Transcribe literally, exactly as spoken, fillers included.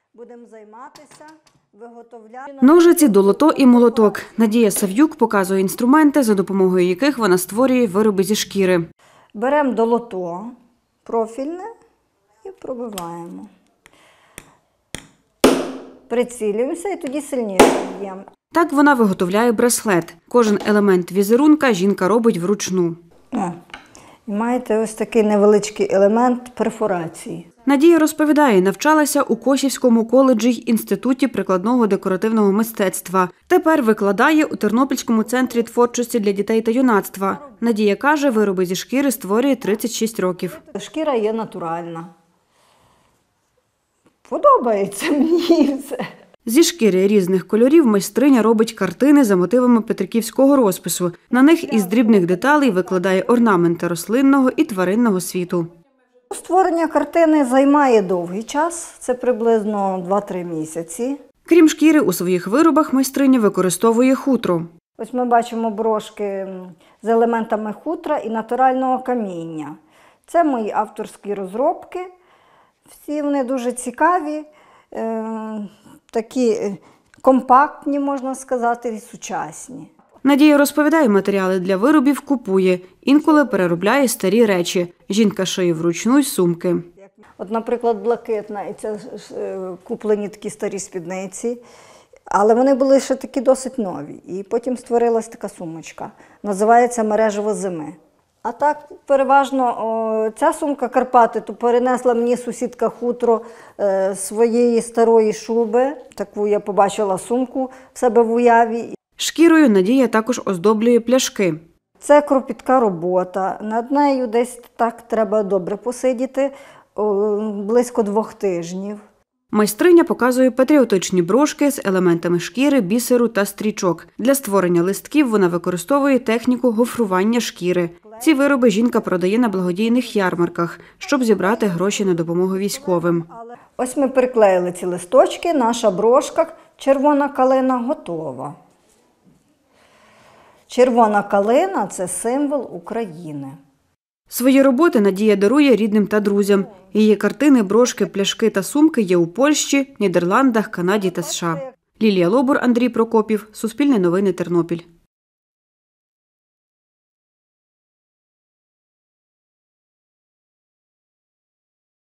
Будемо займатися, виготовляти. Ножиці, долото і молоток. Надія Сав'юк показує інструменти, за допомогою яких вона створює вироби зі шкіри. Беремо долото профільне і пробиваємо. Прицілюємося і тоді сильніше б'ємо. Так вона виготовляє браслет. Кожен елемент візерунка жінка робить вручну. О, і маєте ось такий невеличкий елемент перфорації. Надія розповідає, навчалася у Косівському коледжі й Інституті прикладного декоративного мистецтва. Тепер викладає у Тернопільському центрі творчості для дітей та юнацтва. Надія каже, вироби зі шкіри створює тридцять шість років. Шкіра є натуральна. Подобається мені все. Зі шкіри різних кольорів майстриня робить картини за мотивами петриківського розпису. На них із дрібних деталей викладає орнаменти рослинного і тваринного світу. Створення картини займає довгий час, це приблизно два-три місяці. Крім шкіри, у своїх виробах майстриня використовує хутро. Ось ми бачимо брошки з елементами хутра і натурального каміння. Це мої авторські розробки. Всі вони дуже цікаві, такі компактні, можна сказати, і сучасні. Надія розповідає, матеріали для виробів купує, інколи переробляє старі речі. Жінка шиє вручну й сумки. От, наприклад, блакитна, і це куплені такі старі спідниці, але вони були ще такі досить нові. І потім створилась така сумочка, називається «Мережево зими». А так, переважно, о, ця сумка Карпати, то перенесла мені сусідка хутро е, своєї старої шуби. Таку я побачила сумку в себе в уяві. Шкірою Надія також оздоблює пляшки. Це кропітка робота. Над нею десь так треба добре посидіти, о, близько двох тижнів. Майстриня показує патріотичні брошки з елементами шкіри, бісеру та стрічок. Для створення листків вона використовує техніку гофрування шкіри. Ці вироби жінка продає на благодійних ярмарках, щоб зібрати гроші на допомогу військовим. Ось ми приклеїли ці листочки, наша брошка «Червона калина» готова. Червона калина – це символ України. Свої роботи Надія дарує рідним та друзям. Її картини, брошки, пляшки та сумки є у Польщі, Нідерландах, Канаді та США. Лілія Лобур, Андрій Прокопів. Суспільне новини, Тернопіль.